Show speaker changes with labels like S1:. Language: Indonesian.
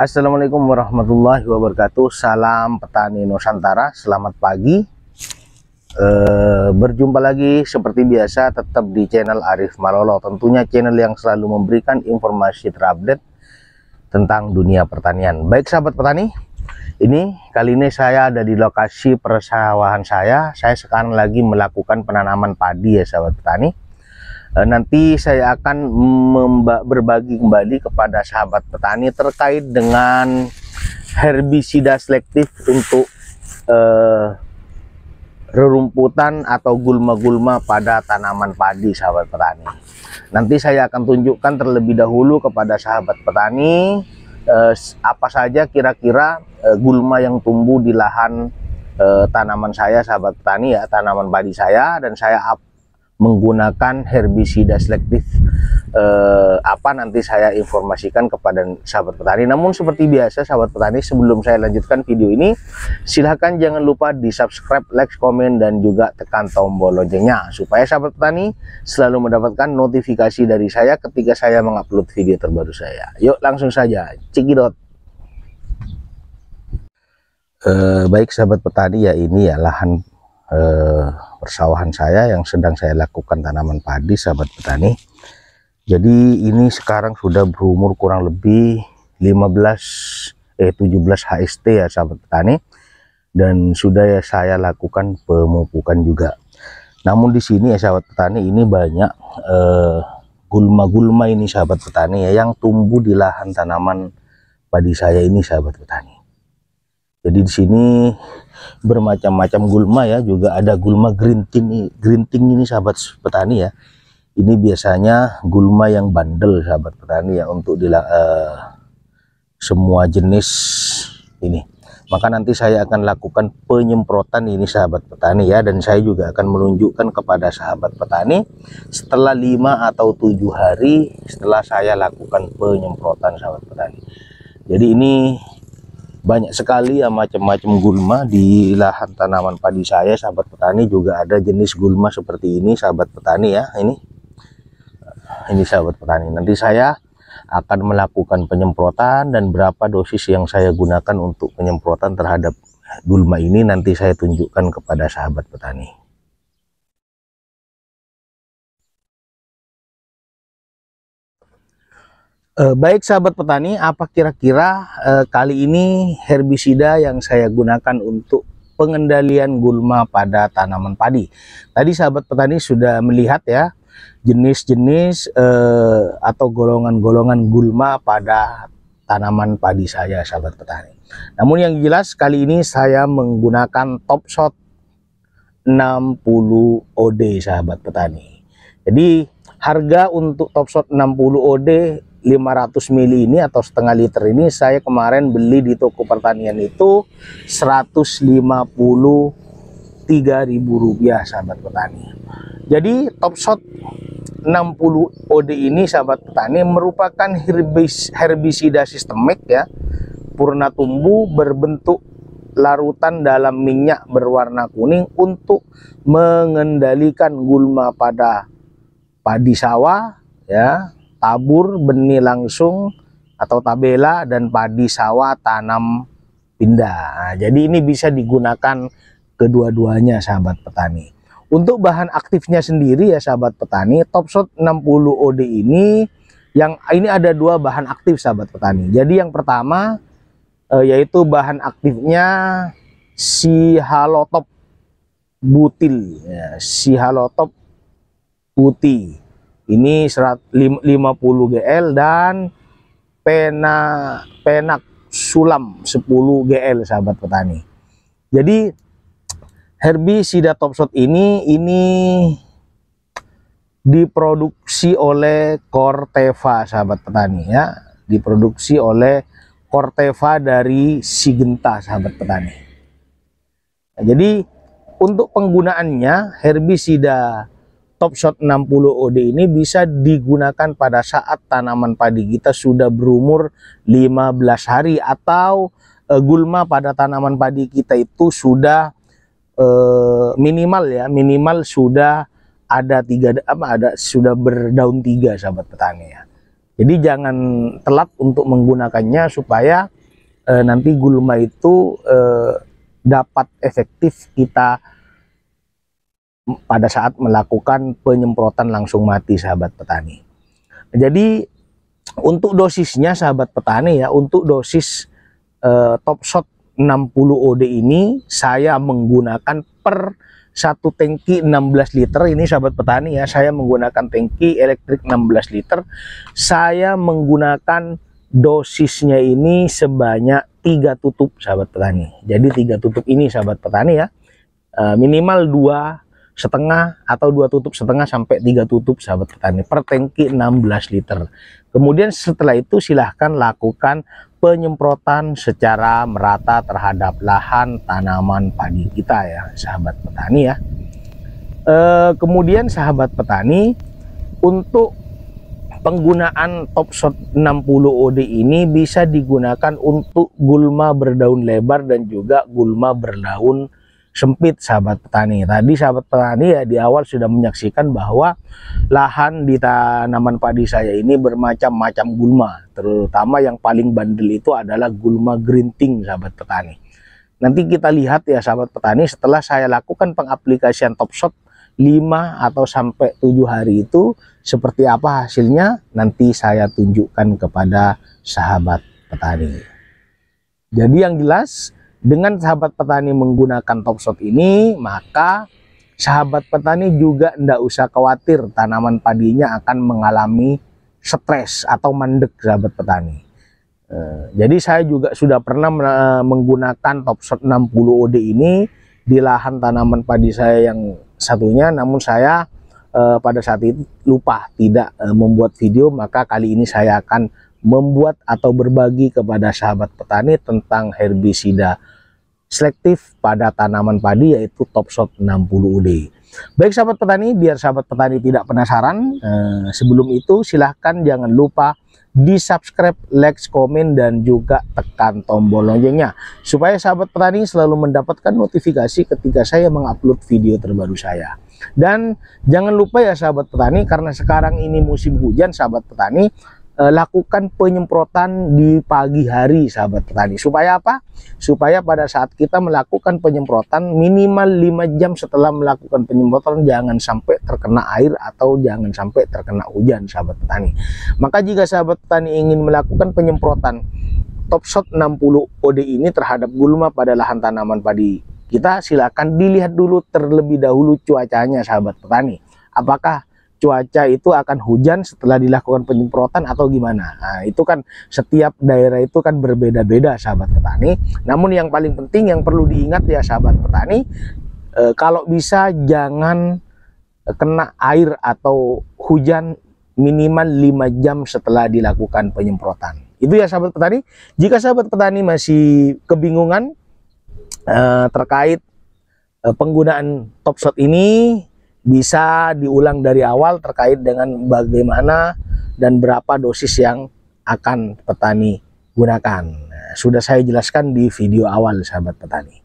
S1: Assalamualaikum warahmatullahi wabarakatuh. Salam petani Nusantara, selamat pagi. Berjumpa lagi seperti biasa tetap di channel Arif Malolo. Tentunya channel yang selalu memberikan informasi terupdate tentang dunia pertanian. Baik sahabat petani, kali ini saya ada di lokasi persawahan saya. Saya sekarang lagi melakukan penanaman padi ya sahabat petani. Nanti saya akan berbagi kembali kepada sahabat petani terkait dengan herbisida selektif untuk rerumputan atau gulma-gulma pada tanaman padi sahabat petani. Nanti saya akan tunjukkan terlebih dahulu kepada sahabat petani apa saja kira-kira gulma yang tumbuh di lahan tanaman saya sahabat petani ya, tanaman padi saya, dan saya menggunakan herbisida selektif apa nanti saya informasikan kepada sahabat petani. Namun seperti biasa sahabat petani, sebelum saya lanjutkan video ini, silahkan jangan lupa di subscribe, like, komen, dan juga tekan tombol loncengnya supaya sahabat petani selalu mendapatkan notifikasi dari saya ketika saya mengupload video terbaru saya. Yuk langsung saja cekidot. Baik sahabat petani ya, ini ya lahan persawahan saya yang sedang saya lakukan tanaman padi sahabat petani. Jadi ini sekarang sudah berumur kurang lebih 17 HST ya sahabat petani, dan sudah ya saya lakukan pemupukan juga. Namun di sini ya sahabat petani, ini banyak gulma-gulma ini sahabat petani ya, yang tumbuh di lahan tanaman padi saya ini sahabat petani. Jadi di sini bermacam-macam gulma ya, juga ada gulma green tea ini sahabat petani ya. Ini biasanya gulma yang bandel sahabat petani ya, untuk semua jenis ini. Maka nanti saya akan lakukan penyemprotan ini sahabat petani ya, dan saya juga akan menunjukkan kepada sahabat petani setelah 5 atau 7 hari setelah saya lakukan penyemprotan sahabat petani. Jadi ini banyak sekali ya macam-macam gulma di lahan tanaman padi saya sahabat petani. Juga ada jenis gulma seperti ini sahabat petani ya. Ini sahabat petani, nanti saya akan melakukan penyemprotan, dan berapa dosis yang saya gunakan untuk penyemprotan terhadap gulma ini nanti saya tunjukkan kepada sahabat petani. Baik sahabat petani, apa kira-kira kali ini herbisida yang saya gunakan untuk pengendalian gulma pada tanaman padi? Tadi sahabat petani sudah melihat ya jenis-jenis atau golongan-golongan gulma pada tanaman padi saya sahabat petani. Namun yang jelas kali ini saya menggunakan Topshot 60 OD sahabat petani. Jadi harga untuk Topshot 60 OD 500 ml ini atau setengah liter ini saya kemarin beli di toko pertanian itu Rp153.000 sahabat petani. Jadi Topshot 60 OD ini sahabat petani merupakan herbisida sistemik ya, purna tumbuh berbentuk larutan dalam minyak berwarna kuning untuk mengendalikan gulma pada padi sawah ya, tabur benih langsung atau tabela, dan padi sawah tanam pindah. Nah, jadi ini bisa digunakan kedua-duanya sahabat petani. Untuk bahan aktifnya sendiri ya sahabat petani, Topshot 60 OD ini ada 2 bahan aktif sahabat petani. Jadi yang pertama yaitu bahan aktifnya Sihalotop butil ya, Sihalotop putih. Ini 50 GL dan penak sulam 10 GL sahabat petani. Jadi herbisida Topshot ini diproduksi oleh Corteva sahabat petani ya, diproduksi oleh Corteva dari Syngenta sahabat petani. Nah, jadi untuk penggunaannya herbisida Topshot 60 OD ini bisa digunakan pada saat tanaman padi kita sudah berumur 15 hari atau gulma pada tanaman padi kita itu sudah minimal sudah ada sudah berdaun 3 sahabat petani ya. Jadi jangan telat untuk menggunakannya supaya nanti gulma itu dapat efektif kita pada saat melakukan penyemprotan langsung mati, sahabat petani. Jadi untuk dosisnya, sahabat petani ya, untuk dosis Topshot 60 OD ini saya menggunakan per satu tangki 16 liter ini, sahabat petani ya. Saya menggunakan tangki elektrik 16 liter. Saya menggunakan dosisnya ini sebanyak 3 tutup, sahabat petani. Jadi 3 tutup ini, sahabat petani ya, minimal 2,5 atau 2 tutup setengah sampai 3 tutup, sahabat petani, per tangki 16 liter. Kemudian setelah itu silahkan lakukan penyemprotan secara merata terhadap lahan tanaman padi kita ya, sahabat petani ya. Kemudian sahabat petani, untuk penggunaan Topshot 60 OD ini bisa digunakan untuk gulma berdaun lebar dan juga gulma berdaun sempit, sahabat petani. Tadi sahabat petani ya di awal sudah menyaksikan bahwa lahan di tanaman padi saya ini bermacam-macam gulma, terutama yang paling bandel itu adalah gulma gerinting, sahabat petani. Nanti kita lihat ya, sahabat petani, setelah saya lakukan pengaplikasian Topshot 5 atau sampai 7 hari itu seperti apa hasilnya, nanti saya tunjukkan kepada sahabat petani. Jadi yang jelas, dengan sahabat petani menggunakan Topshot ini, maka sahabat petani juga tidak usah khawatir tanaman padinya akan mengalami stres atau mandek, sahabat petani. Jadi saya juga sudah pernah menggunakan Topshot 60 OD ini di lahan tanaman padi saya yang satunya, namun saya pada saat itu lupa tidak membuat video, maka kali ini saya akan membuat atau berbagi kepada sahabat petani tentang herbisida selektif pada tanaman padi, yaitu Topshot 60 OD. Baik sahabat petani, biar sahabat petani tidak penasaran, sebelum itu silahkan jangan lupa di subscribe, like, komen, dan juga tekan tombol loncengnya supaya sahabat petani selalu mendapatkan notifikasi ketika saya mengupload video terbaru saya. Dan jangan lupa ya sahabat petani, karena sekarang ini musim hujan, sahabat petani, lakukan penyemprotan di pagi hari, sahabat petani. Supaya apa? Supaya pada saat kita melakukan penyemprotan minimal 5 jam setelah melakukan penyemprotan jangan sampai terkena air atau jangan sampai terkena hujan, sahabat petani. Maka jika sahabat petani ingin melakukan penyemprotan Topshot 60 OD ini terhadap gulma pada lahan tanaman padi kita, silakan dilihat dulu terlebih dahulu cuacanya, sahabat petani. Apakah cuaca itu akan hujan setelah dilakukan penyemprotan atau gimana? Nah, itu kan setiap daerah itu kan berbeda-beda, sahabat petani. Namun yang paling penting yang perlu diingat ya sahabat petani, kalau bisa jangan kena air atau hujan minimal 5 jam setelah dilakukan penyemprotan. Itu ya sahabat petani. Jika sahabat petani masih kebingungan terkait penggunaan Topshot ini, bisa diulang dari awal terkait dengan bagaimana dan berapa dosis yang akan petani gunakan. Sudah saya jelaskan di video awal, sahabat petani.